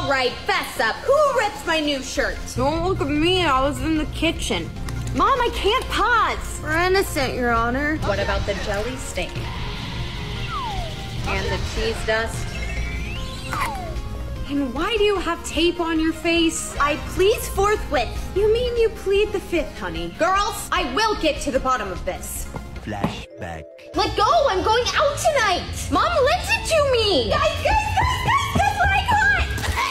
right, fess up. Who ripped my new shirt? Don't look at me, I was in the kitchen. Mom, I can't pause. We're innocent, Your Honor. What about the jelly stain? And the cheese dust? And why do you have tape on your face? I plead forthwith. You mean you plead the fifth, honey? Girls, I will get to the bottom of this. Flashback. Let go, I'm going out tonight. Mom lent it to me. Guys, what I got?